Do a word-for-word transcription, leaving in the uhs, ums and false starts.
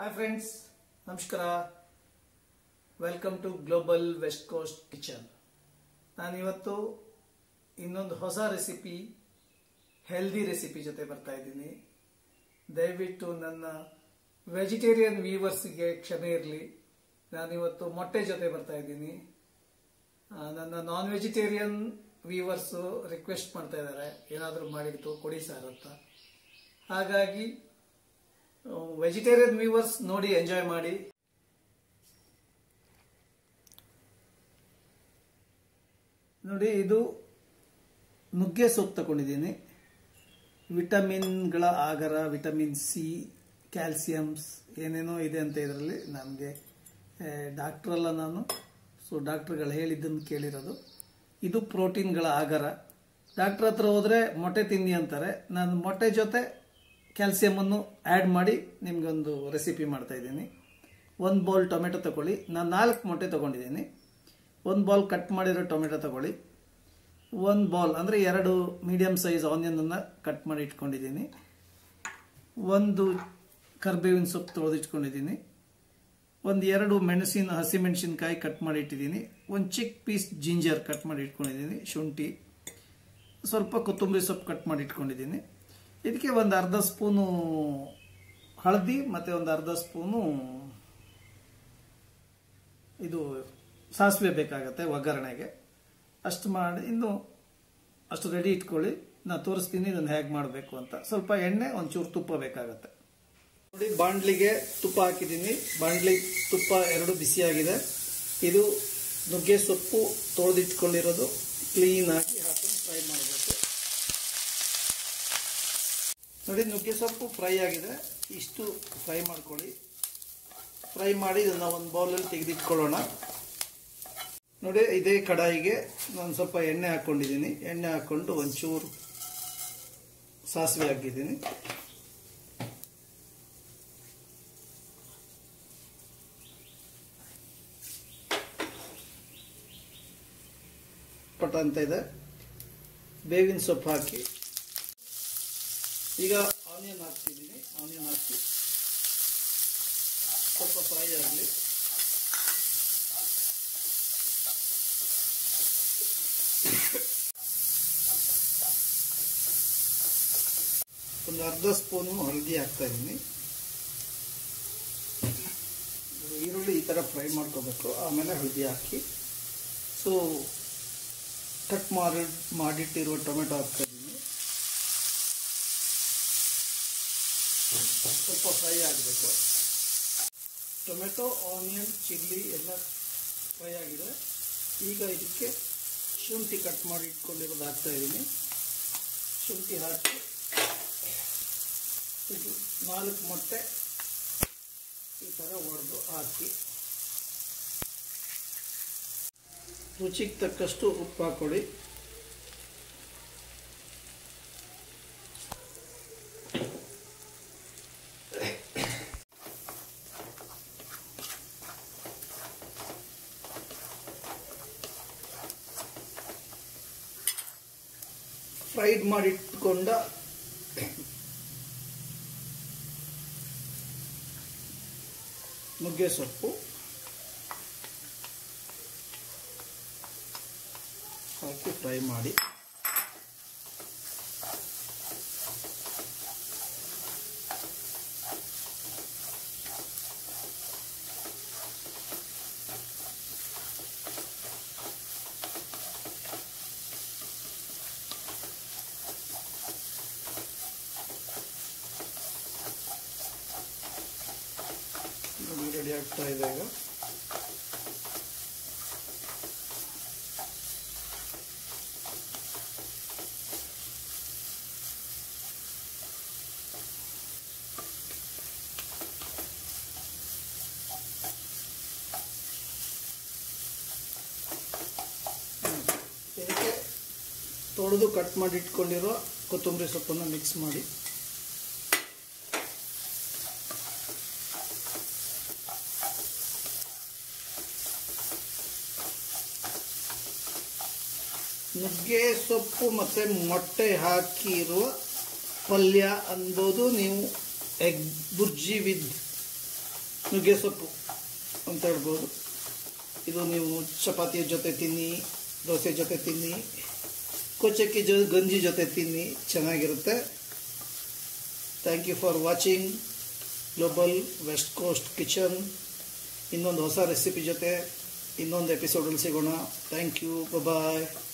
Hi friends, ನಮಸ್ಕಾರ. Welcome to global west coast kitchen. ನಾನು ಇವತ್ತು ಇನ್ನೊಂದು ಹೊಸ ರೆಸಿಪಿ, ಹೆಲ್ದಿ ರೆಸಿಪಿ ಜೊತೆ ಬರ್ತಾ ಇದ್ದೀನಿ. ದಯವಿಟ್ಟು ನನ್ನ ವೆಜಿಟೇರಿಯನ್ ವ್ಯೂವರ್ಸ್ಗೆ ಕ್ಷಮೆ ಇರಲಿ. ನಾನಿವತ್ತು ಮೊಟ್ಟೆ ಜೊತೆ ಬರ್ತಾ ಇದ್ದೀನಿ. ನನ್ನ ನಾನ್ ವೆಜಿಟೇರಿಯನ್ ವ್ಯೂವರ್ಸ್ ರಿಕ್ವೆಸ್ಟ್ ಮಾಡ್ತಾ ಇದ್ದಾರೆ, ಏನಾದರೂ ಮಾಡಿತ್ತು ಕೊಡಿ ಸರ್ ಅಂತ. ಹಾಗಾಗಿ ವೆಜಿಟೇರಿಯನ್ ವ್ಯೂವರ್ಸ್ ನೋಡಿ ಎಂಜಾಯ್ ಮಾಡಿ. ನೋಡಿ, ಇದು ನುಗ್ಗೆ ಸೊಪ್ಪು ತಗೊಂಡಿದ್ದೀನಿ. ವಿಟಮಿನ್ಗಳ ಆಗರ, ವಿಟಮಿನ್ ಸಿ, ಕ್ಯಾಲ್ಸಿಯಮ್ಸ್ ಏನೇನೋ ಇದೆ ಅಂತ ಇದರಲ್ಲಿ. ನನಗೆ ಡಾಕ್ಟರ್ ಅಲ್ಲ ನಾನು, ಸೊ ಡಾಕ್ಟರ್ಗಳು ಹೇಳಿದ್ದನ್ನು ಕೇಳಿರೋದು. ಇದು ಪ್ರೋಟೀನ್ಗಳ ಆಗರ. ಡಾಕ್ಟರ್ ಹತ್ರ ಹೋದರೆ ಮೊಟ್ಟೆ ತಿನ್ನಿ ಅಂತಾರೆ. ನಾನು ಮೊಟ್ಟೆ ಜೊತೆ ಕ್ಯಾಲ್ಸಿಯಮನ್ನು ಆ್ಯಡ್ ಮಾಡಿ ನಿಮಗೊಂದು ರೆಸಿಪಿ ಮಾಡ್ತಾ ಇದ್ದೀನಿ. ಒಂದು ಬೌಲ್ ಟೊಮೆಟೊ ತಗೊಳ್ಳಿ. ನಾನು ನಾಲ್ಕು ಮೊಟ್ಟೆ ತೊಗೊಂಡಿದ್ದೀನಿ. ಒಂದು ಬೌಲ್ ಕಟ್ ಮಾಡಿರೋ ಟೊಮೆಟೊ ತಗೊಳ್ಳಿ. ಒಂದು ಬೌಲ್ ಅಂದರೆ ಎರಡು ಮೀಡಿಯಮ್ ಸೈಜ್ ಆನಿಯನನ್ನು ಕಟ್ ಮಾಡಿ ಇಟ್ಕೊಂಡಿದ್ದೀನಿ. ಒಂದು ಕರಿಬೇವಿನ ಸೊಪ್ಪು ತೊಳೆದಿಟ್ಕೊಂಡಿದ್ದೀನಿ. ಒಂದು ಎರಡು ಮೆಣಸಿನ ಹಸಿಮೆಣಸಿನಕಾಯಿ ಕಟ್ ಮಾಡಿ ಇಟ್ಟಿದ್ದೀನಿ. ಒಂದು ಚಿಕ್ಕ ಪೀಸ್ ಜಿಂಜರ್ ಕಟ್ ಮಾಡಿ ಇಟ್ಕೊಂಡಿದ್ದೀನಿ. ಶುಂಠಿ, ಸ್ವಲ್ಪ ಕೊತ್ತಂಬರಿ ಸೊಪ್ಪು ಕಟ್ ಮಾಡಿ ಇಟ್ಕೊಂಡಿದ್ದೀನಿ. ಇದಕ್ಕೆ ಒಂದು ಅರ್ಧ ಸ್ಪೂನು ಹಳದಿ ಮತ್ತು ಒಂದು ಅರ್ಧ ಸ್ಪೂನು ಇದು ಸಾಸಿವೆ ಬೇಕಾಗತ್ತೆ ಒಗ್ಗರಣೆಗೆ. ಅಷ್ಟು ಮಾಡಿ ಇನ್ನು ಅಷ್ಟು ರೆಡಿ ಇಟ್ಕೊಳ್ಳಿ. ನಾನು ತೋರಿಸ್ತೀನಿ ಇದನ್ನು ಹೇಗೆ ಮಾಡಬೇಕು ಅಂತ. ಸ್ವಲ್ಪ ಎಣ್ಣೆ, ಒಂಚೂರು ತುಪ್ಪ ಬೇಕಾಗತ್ತೆ. ನೋಡಿ, ಬಾಂಡ್ಲಿಗೆ ತುಪ್ಪ ಹಾಕಿದ್ದೀನಿ. ಬಾಂಡ್ಲಿ ತುಪ್ಪ ಎರಡು ಬಿಸಿಯಾಗಿದೆ. ಇದು ನುಗ್ಗೆ ಸೊಪ್ಪು ತೊಳೆದಿಟ್ಕೊಂಡಿರೋದು ಕ್ಲೀನಾಗಿ ಹಾಕಿ ಫ್ರೈ ಮಾಡಬೇಕು. ನೋಡಿ, ನುಗ್ಗೆ ಸೊಪ್ಪು ಫ್ರೈ ಆಗಿದೆ. ಇಷ್ಟು ಫ್ರೈ ಮಾಡ್ಕೊಳ್ಳಿ. ಫ್ರೈ ಮಾಡಿ ಇದನ್ನು ಒಂದು ಬೌಲಲ್ಲಿ ತೆಗೆದಿಟ್ಕೊಳ್ಳೋಣ. ನೋಡಿ, ಇದೇ ಕಡಾಯಿಗೆ ನಾನು ಸ್ವಲ್ಪ ಎಣ್ಣೆ ಹಾಕ್ಕೊಂಡಿದ್ದೀನಿ. ಎಣ್ಣೆ ಹಾಕ್ಕೊಂಡು ಒಂಚೂರು ಸಾಸಿವೆ ಹಾಕಿದ್ದೀನಿ. ಪಟ ಅಂತ ಇದೆ. ಬೇವಿನ ಸೊಪ್ಪು ಹಾಕಿ ಈಗ ಆನಿಯನ್ ಹಾಕ್ತಿದ್ದೀನಿ. ಆನಿಯನ್ ಹಾಕಿ ಸ್ವಲ್ಪ ಫ್ರೈ ಆಗಲಿ. ಒಂದು ಅರ್ಧ ಸ್ಪೂನು ಹಳದಿ ಹಾಕ್ತಾ ಇದ್ದೀನಿ. ಈರುಳ್ಳಿ ಈ ಥರ ಫ್ರೈ ಮಾಡ್ಕೋಬೇಕು, ಆಮೇಲೆ ಹಳದಿ ಹಾಕಿ. ಸೊ ಕಟ್ ಮಾಡಿ ಮಾಡಿಟ್ಟಿರುವ ಟೊಮೆಟೊ ಹಾಕ್ತಾ ಇದ್ದೀನಿ. ಸ್ವಲ್ಪ ಫ್ರೈ ಆಗಬೇಕು. ಟೊಮೆಟೊ, ಆನಿಯನ್, ಚಿಲ್ಲಿ ಎಲ್ಲ ಫ್ರೈ ಆಗಿದೆ. ಈಗ ಇದಕ್ಕೆ ಶುಂಠಿ ಕಟ್ ಮಾಡಿ ಇಟ್ಕೊಂಡಿರೋದು ಹಾಕ್ತಾ ಇದ್ದೀನಿ. ಶುಂಠಿ ಹಾಕಿ ಇದು ನಾಲ್ಕು ಮೊಟ್ಟೆ ಈ ಥರ ಒಡೆದು ಹಾಕಿ, ರುಚಿಗೆ ತಕ್ಕಷ್ಟು ಉಪ್ಪು ಹಾಕೊಳ್ಳಿ. ಫ್ರೈಡ್ ಮಾಡಿಟ್ಕೊಂಡ ನುಗ್ಗೆ ಸೊಪ್ಪು ಹಾಕಿ ಫ್ರೈ ಮಾಡಿ. ರೆಡಿ ಆಗ್ತಾ ಇದೆ ಈಗ. ಇದಕ್ಕೆ ತೊಳೆದು ಕಟ್ ಮಾಡಿ ಇಟ್ಕೊಂಡಿರೋ ಕೊತ್ತಂಬರಿ ಸೊಪ್ಪನ್ನು ಮಿಕ್ಸ್ ಮಾಡಿ. ನುಗ್ಗೆ ಸೊಪ್ಪು ಮತ್ತು ಮೊಟ್ಟೆ ಹಾಕಿರುವ ಪಲ್ಯ ಅನ್ಬೋದು ನೀವು. ಎಗ್ ಬುರ್ಜಿ ವಿತ್ ನುಗ್ಗೆ ಸೊಪ್ಪು ಅಂತ ಹೇಳ್ಬೋದು. ಇದು ನೀವು ಚಪಾತಿಯ ಜೊತೆ ತಿನ್ನಿ, ದೋಸೆ ಜೊತೆ ತಿನ್ನಿ, ಕೊಚ್ಚಕ್ಕಿ ಜೊ ಗಂಜಿ ಜೊತೆ ತಿನ್ನಿ, ಚೆನ್ನಾಗಿರುತ್ತೆ. Thank you for watching global west coast kitchen. ಇನ್ನೊಂದು ಹೊಸ ರೆಸಿಪಿ ಜೊತೆ ಇನ್ನೊಂದು ಎಪಿಸೋಡಲ್ಲಿ ಸಿಗೋಣ. Thank you, bye.